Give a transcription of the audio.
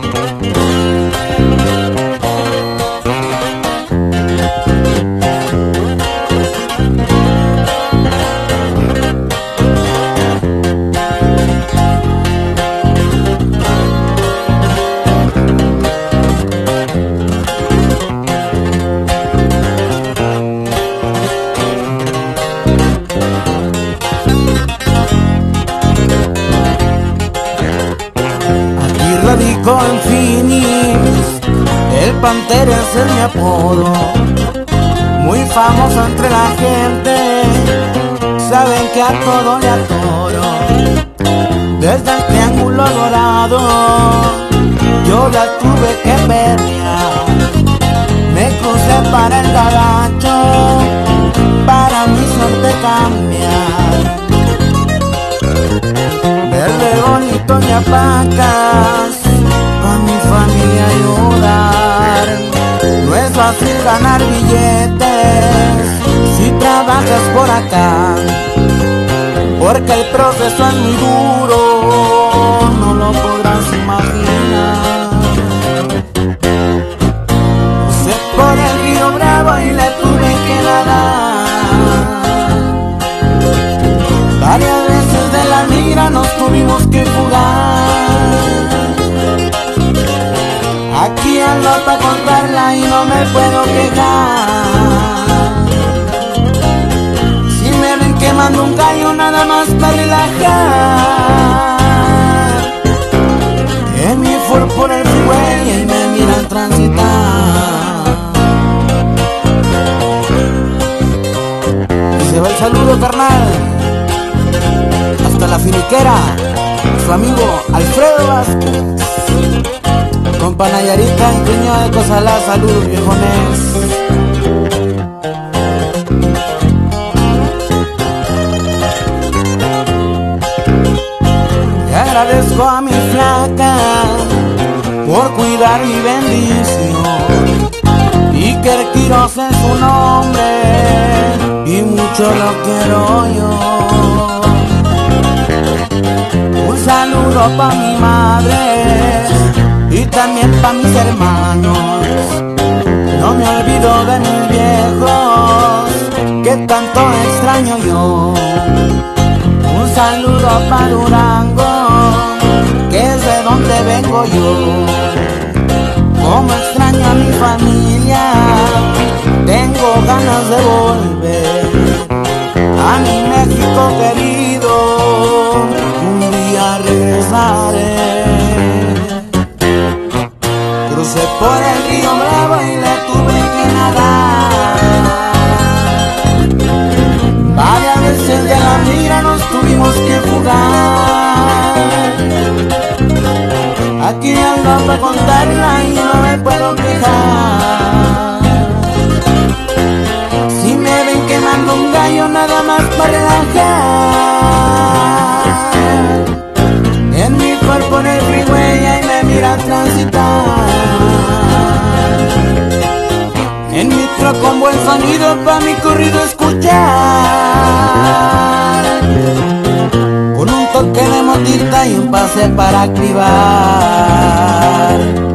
Radico en Phoenix, el Pantera es mi apodo. Muy famoso entre la gente, saben que a todo le atoro. Desde el Triángulo Dorado, yo la tuve que pelear. Me crucé para el Gabacho, para mi suerte cambiar. Verle bonito y apacas, pa' mi familia ayudar. No es fácil ganar billetes si trabajas por acá, porque el proceso es muy duro, no lo podrás imaginar. Crucé por el río Bravo y le tuve que nadar. Varias veces de la mira nos tuvimos que fugar. Aquí ando para contarla y no me puedo quejar. Si me ven quemando un gallo nada más para relajar. En mi Ford por el freeway y me miran transitar. Y se va el saludo, carnal, hasta la finiquera, su amigo Alfredo Vázquez, compa Nayarita y cuñado de Cozalá. Saludos, viejones. Le agradezco a mi flaca por cuidar mi bendición, y que el Quiroz es su nombre y mucho lo quiero yo. Un saludo pa' mi madre y también pa' mis hermanos. No me olvido de mis viejos que tanto extraño yo. Un saludo pa' Durango, que es de donde vengo yo. Como extraño a mi familia, tengo ganas de volver a mi México querido. Regresaré. Crucé por el río Bravo y le tuve que nadar. Varias veces de la mira nos tuvimos que fugar. Aquí ando para contarla y no me puedo quejar. Si me ven quemando un gallo nada más para relajar. En mi cuerpo en el freeway y me mira transitar. En mi truck con buen sonido pa' mi corrido escuchar. Con un toque de motita y un pase para activar.